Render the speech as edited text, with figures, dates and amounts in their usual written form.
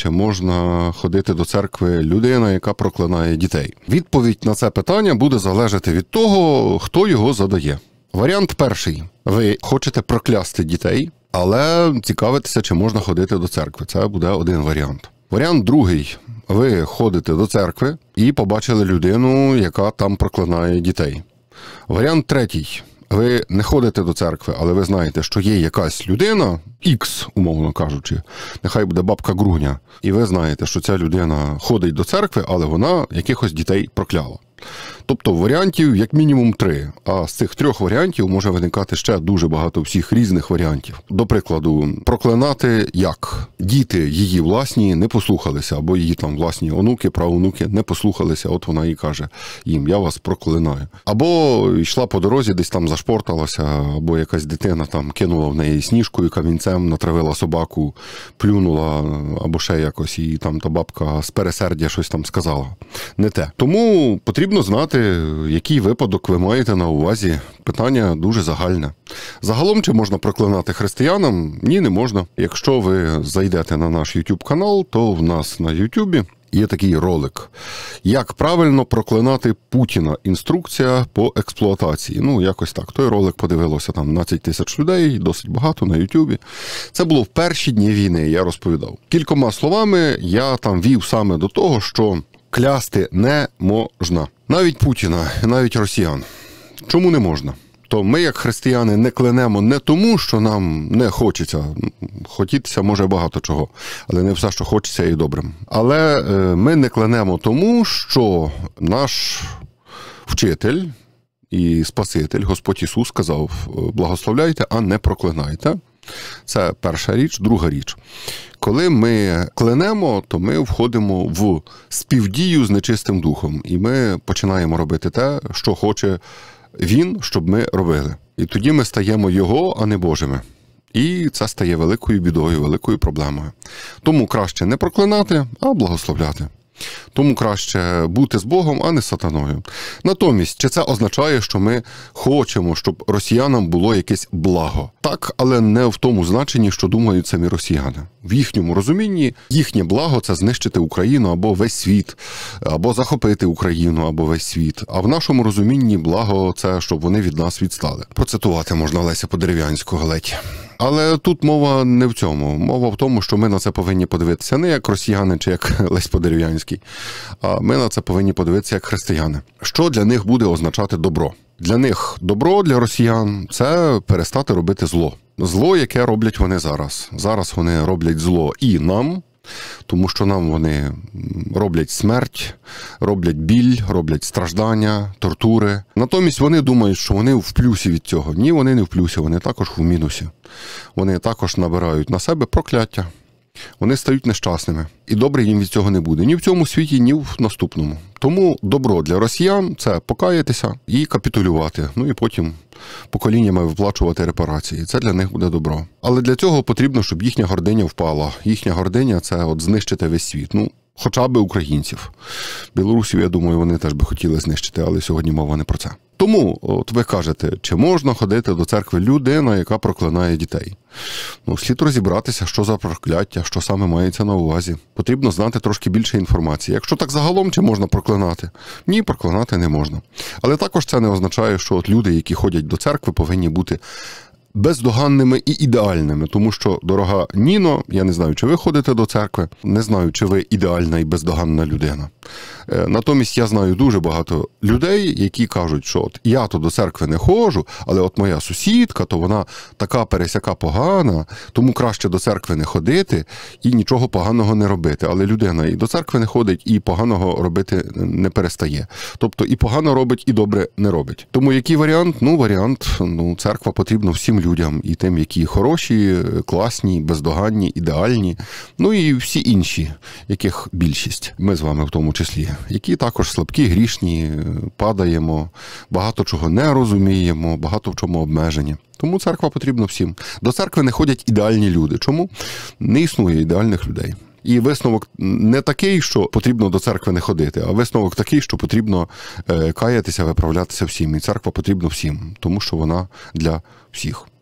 чи можна ходити до церкви людина, яка проклинає дітей. Відповідь на це питання буде залежати від того, хто його задає. Варіант перший. Ви хочете проклясти дітей, але цікавитеся, чи можна ходити до церкви. Це буде один варіант. Варіант другий. Ви ходите до церкви і побачили людину, яка там проклинає дітей. Варіант третій. Ви не ходите до церкви, але ви знаєте, що є якась людина, Х, умовно кажучи, нехай буде бабка Груня, і ви знаєте, що ця людина ходить до церкви, але вона якихось дітей прокляла. Тобто варіантів як мінімум 3, а з цих 3 варіантів може виникати ще дуже багато всіх різних варіантів. До прикладу, проклинати як? Діти її власні не послухалися, або її там власні онуки, правонуки не послухалися, от вона і каже їм: я вас проклинаю. Або йшла по дорозі, десь там зашпорталася, або якась дитина там кинула в неї сніжкою, камінцем, натравила собаку, плюнула, або ще якось, і там та бабка з пересердя щось там сказала. Не те. Тому потрібно знати, який випадок ви маєте на увазі. Питання дуже загальне. Загалом, чи можна проклинати християнам? Ні, не можна. Якщо ви зайдете на наш YouTube-канал, то в нас на YouTube є такий ролик. Як правильно проклинати Путіна? Інструкція по експлуатації. Якось так. Той ролик подивилося там 12 тисяч людей, досить багато на YouTube. Це було в перші дні війни, я розповідав. Кількома словами я там вів саме до того, що клясти не можна. Навіть Путіна, навіть росіян. Чому не можна? То ми, як християни, не клянемо не тому, що нам не хочеться. Хотітися може багато чого, але не все, що хочеться, і добрим. Але ми не клянемо тому, що наш вчитель і Спаситель, Господь Ісус, сказав: благословляйте, а не проклинайте. Це перша річ. Друга річ. Коли ми клянемо, то ми входимо в співдію з нечистим духом. І ми починаємо робити те, що хоче він, щоб ми робили. І тоді ми стаємо його, а не Божими. І це стає великою бідою, великою проблемою. Тому краще не проклинати, а благословляти. Тому краще бути з Богом, а не з сатаною. Натомість, чи це означає, що ми хочемо, щоб росіянам було якесь благо? Так, але не в тому значенні, що думають самі росіяни. В їхньому розумінні їхнє благо – це знищити Україну або весь світ, або захопити Україну або весь світ. А в нашому розумінні благо – це щоб вони від нас відстали. Процитувати можна Леся Подерев'янського ледь. Але тут мова не в цьому. Мова в тому, що ми на це повинні подивитися не як росіяни чи як Лесь Подерев'янський, а ми на це повинні подивитися як християни. Що для них буде означати добро? Для них добро, для росіян – це перестати робити зло. Зло, яке роблять вони зараз. Зараз вони роблять зло і нам, тому що нам вони роблять смерть, роблять біль, роблять страждання, тортури. Натомість вони думають, що вони в плюсі від цього. Ні, вони не в плюсі, вони також в мінусі. Вони також набирають на себе прокляття. Вони стають нещасними. І добре їм від цього не буде. Ні в цьому світі, ні в наступному. Тому добро для росіян – це покаятися і капітулювати. І потім поколіннями виплачувати репарації. Це для них буде добро. Але для цього потрібно, щоб їхня гординя впала. Їхня гординя – це знищити весь світ. Хоча б українців. Білорусів, я думаю, вони теж би хотіли знищити, але сьогодні мова не про це. Тому, от ви кажете, чи можна ходити до церкви людина, яка проклинає дітей? Слід розібратися, що за прокляття, що саме мається на увазі. Потрібно знати трошки більше інформації. Якщо так загалом, чи можна проклинати? Ні, проклинати не можна. Але також це не означає, що от люди, які ходять до церкви, повинні бути бездоганними і ідеальними. Тому що, дорога Ніно, я не знаю, чи ви ходите до церкви, не знаю, чи ви ідеальна і бездоганна людина. Натомість я знаю дуже багато людей, які кажуть, що от я то до церкви не ходжу, але от моя сусідка, то вона така пересяка погана, тому краще до церкви не ходити і нічого поганого не робити. Але людина і до церкви не ходить, і поганого робити не перестає. Тобто і погано робить, і добре не робить. Тому який варіант? Церква потрібна всім людям. І тим, які хороші, класні, бездоганні, ідеальні. І всі інші, яких більшість. Ми з вами в тому числі. Які також слабкі, грішні, падаємо, багато чого не розуміємо, багато в чому обмежені. Тому церква потрібна всім. До церкви не ходять ідеальні люди. Чому? Не існує ідеальних людей. І висновок не такий, що потрібно до церкви не ходити, а висновок такий, що потрібно каятися, виправлятися всім. І церква потрібна всім, тому що вона для всіх.